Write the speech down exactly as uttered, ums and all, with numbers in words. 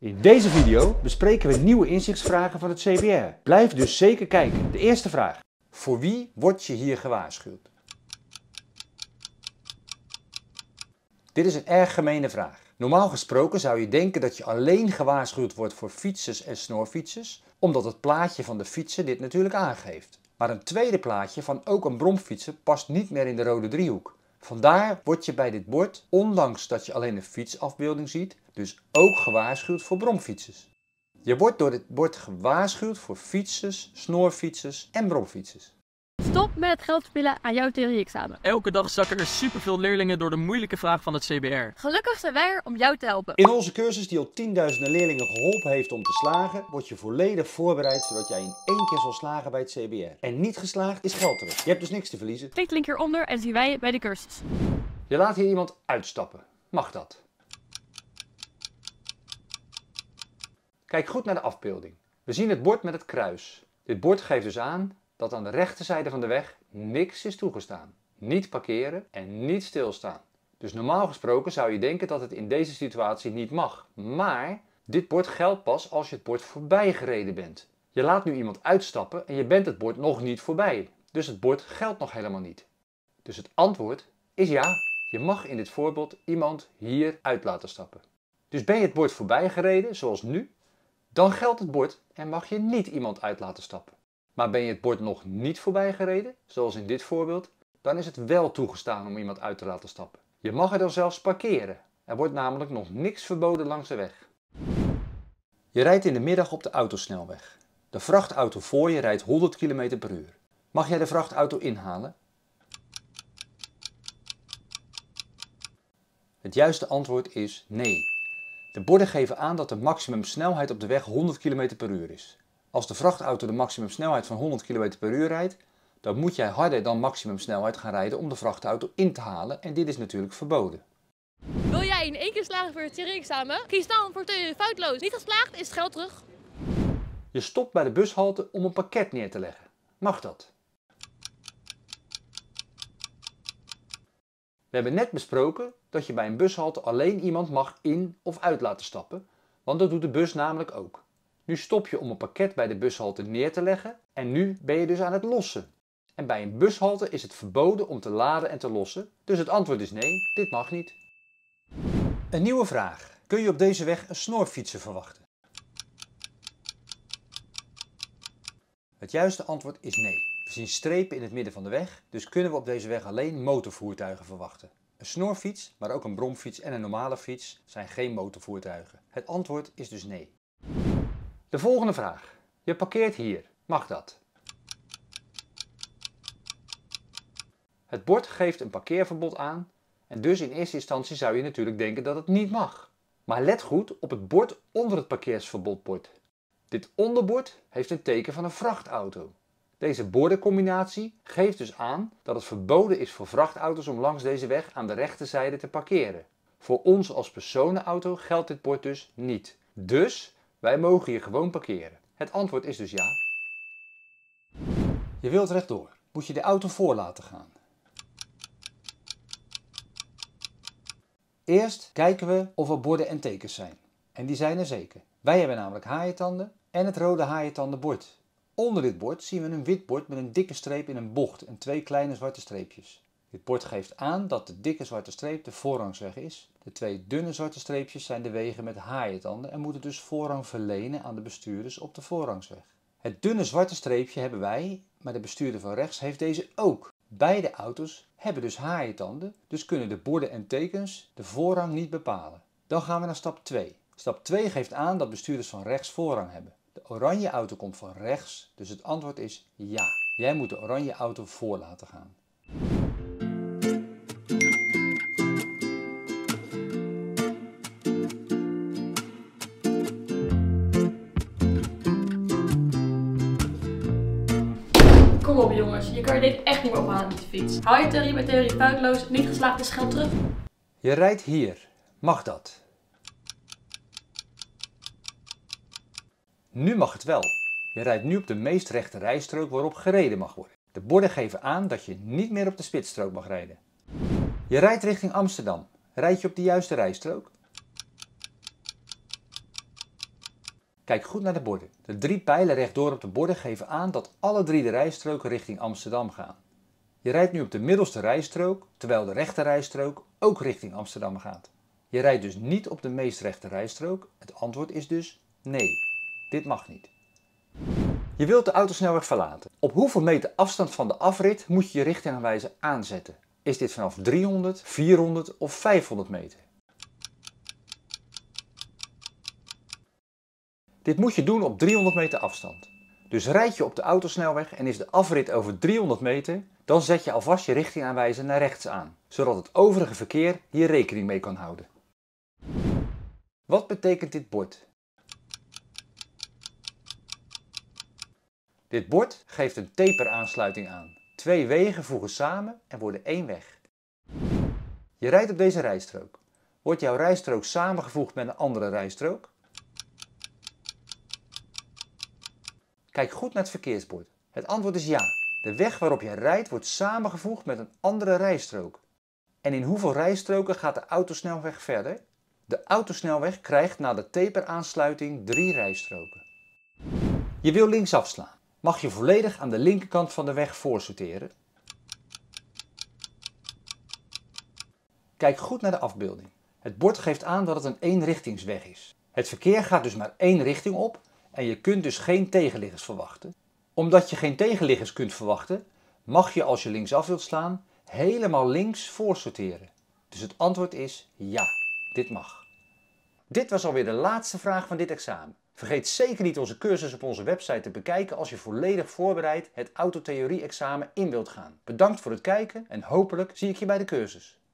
In deze video bespreken we nieuwe inzichtsvragen van het C B R. Blijf dus zeker kijken. De eerste vraag. Voor wie word je hier gewaarschuwd? Dit is een erg gemene vraag. Normaal gesproken zou je denken dat je alleen gewaarschuwd wordt voor fietsers en snorfietsers, omdat het plaatje van de fietser dit natuurlijk aangeeft. Maar een tweede plaatje van ook een bromfietser past niet meer in de rode driehoek. Vandaar word je bij dit bord, ondanks dat je alleen een fietsafbeelding ziet, dus ook gewaarschuwd voor bromfietsers. Je wordt door dit bord gewaarschuwd voor fietsers, snorfietsers en bromfietsers. Stop met het geld verspillen aan jouw theorie-examen. Elke dag zakken er superveel leerlingen door de moeilijke vraag van het C B R. Gelukkig zijn wij er om jou te helpen. In onze cursus die al tienduizenden leerlingen geholpen heeft om te slagen, word je volledig voorbereid zodat jij in één keer zal slagen bij het C B R. En niet geslaagd is geld terug. Je hebt dus niks te verliezen. Klik de link hieronder en zien wij je bij de cursus. Je laat hier iemand uitstappen. Mag dat? Kijk goed naar de afbeelding. We zien het bord met het kruis. Dit bord geeft dus aan dat aan de rechterzijde van de weg niks is toegestaan. Niet parkeren en niet stilstaan. Dus normaal gesproken zou je denken dat het in deze situatie niet mag. Maar dit bord geldt pas als je het bord voorbij gereden bent. Je laat nu iemand uitstappen en je bent het bord nog niet voorbij. Dus het bord geldt nog helemaal niet. Dus het antwoord is ja. Je mag in dit voorbeeld iemand hier uit laten stappen. Dus ben je het bord voorbij gereden, zoals nu, dan geldt het bord en mag je niet iemand uit laten stappen. Maar ben je het bord nog niet voorbij gereden, zoals in dit voorbeeld, dan is het wel toegestaan om iemand uit te laten stappen. Je mag er dan zelfs parkeren. Er wordt namelijk nog niks verboden langs de weg. Je rijdt in de middag op de autosnelweg. De vrachtauto voor je rijdt honderd kilometer per uur. Mag jij de vrachtauto inhalen? Het juiste antwoord is nee. De borden geven aan dat de maximumsnelheid op de weg honderd kilometer per uur is. Als de vrachtauto de maximumsnelheid van honderd kilometer per uur rijdt, dan moet jij harder dan maximumsnelheid gaan rijden om de vrachtauto in te halen en dit is natuurlijk verboden. Wil jij in één keer slagen voor het theorie-examen? Kies dan voor theorie foutloos. Niet geslaagd is het geld terug. Je stopt bij de bushalte om een pakket neer te leggen. Mag dat? We hebben net besproken dat je bij een bushalte alleen iemand mag in of uit laten stappen, want dat doet de bus namelijk ook. Nu stop je om een pakket bij de bushalte neer te leggen en nu ben je dus aan het lossen. En bij een bushalte is het verboden om te laden en te lossen, dus het antwoord is nee, dit mag niet. Een nieuwe vraag. Kun je op deze weg een snorfietser verwachten? Het juiste antwoord is nee. We zien strepen in het midden van de weg, dus kunnen we op deze weg alleen motorvoertuigen verwachten. Een snorfiets, maar ook een bromfiets en een normale fiets zijn geen motorvoertuigen. Het antwoord is dus nee. De volgende vraag. Je parkeert hier. Mag dat? Het bord geeft een parkeerverbod aan en dus in eerste instantie zou je natuurlijk denken dat het niet mag. Maar let goed op het bord onder het parkeersverbodbord. Dit onderbord heeft een teken van een vrachtauto. Deze bordencombinatie geeft dus aan dat het verboden is voor vrachtauto's om langs deze weg aan de rechterzijde te parkeren. Voor ons als personenauto geldt dit bord dus niet. Dus wij mogen hier gewoon parkeren. Het antwoord is dus ja. Je wilt rechtdoor. Moet je de auto voor laten gaan. Eerst kijken we of er borden en tekens zijn. En die zijn er zeker. Wij hebben namelijk haaientanden en het rode haaientandenbord. Onder dit bord zien we een wit bord met een dikke streep in een bocht en twee kleine zwarte streepjes. Dit bord geeft aan dat de dikke zwarte streep de voorrangsweg is. De twee dunne zwarte streepjes zijn de wegen met haaientanden en moeten dus voorrang verlenen aan de bestuurders op de voorrangsweg. Het dunne zwarte streepje hebben wij, maar de bestuurder van rechts heeft deze ook. Beide auto's hebben dus haaientanden, dus kunnen de borden en tekens de voorrang niet bepalen. Dan gaan we naar stap twee. Stap twee geeft aan dat bestuurders van rechts voorrang hebben. De oranje auto komt van rechts, dus het antwoord is ja. Jij moet de oranje auto voor laten gaan. Kom op jongens, je kan je dit echt niet meer ophalen met de fiets. Hou je theorie bij theorie foutloos, niet geslaagd is geld terug. Je rijdt hier. Mag dat? Nu mag het wel. Je rijdt nu op de meest rechte rijstrook waarop gereden mag worden. De borden geven aan dat je niet meer op de spitsstrook mag rijden. Je rijdt richting Amsterdam. Rijd je op de juiste rijstrook? Kijk goed naar de borden. De drie pijlen rechtdoor op de borden geven aan dat alle drie de rijstroken richting Amsterdam gaan. Je rijdt nu op de middelste rijstrook, terwijl de rechte rijstrook ook richting Amsterdam gaat. Je rijdt dus niet op de meest rechte rijstrook. Het antwoord is dus nee. Dit mag niet. Je wilt de autosnelweg verlaten. Op hoeveel meter afstand van de afrit moet je je richtingaanwijzer aanzetten? Is dit vanaf driehonderd, vierhonderd of vijfhonderd meter? Dit moet je doen op driehonderd meter afstand. Dus rijd je op de autosnelweg en is de afrit over driehonderd meter, dan zet je alvast je richtingaanwijzer naar rechts aan, zodat het overige verkeer hier rekening mee kan houden. Wat betekent dit bord? Dit bord geeft een taperaansluiting aan. Twee wegen voegen samen en worden één weg. Je rijdt op deze rijstrook. Wordt jouw rijstrook samengevoegd met een andere rijstrook? Kijk goed naar het verkeersbord. Het antwoord is ja. De weg waarop je rijdt wordt samengevoegd met een andere rijstrook. En in hoeveel rijstroken gaat de autosnelweg verder? De autosnelweg krijgt na de taperaansluiting drie rijstroken. Je wil linksaf slaan. Mag je volledig aan de linkerkant van de weg voorsorteren? Kijk goed naar de afbeelding. Het bord geeft aan dat het een eenrichtingsweg is. Het verkeer gaat dus maar één richting op en je kunt dus geen tegenliggers verwachten. Omdat je geen tegenliggers kunt verwachten, mag je als je linksaf wilt slaan helemaal links voorsorteren. Dus het antwoord is ja, dit mag. Dit was alweer de laatste vraag van dit examen. Vergeet zeker niet onze cursus op onze website te bekijken als je volledig voorbereid het autotheorie-examen in wilt gaan. Bedankt voor het kijken en hopelijk zie ik je bij de cursus.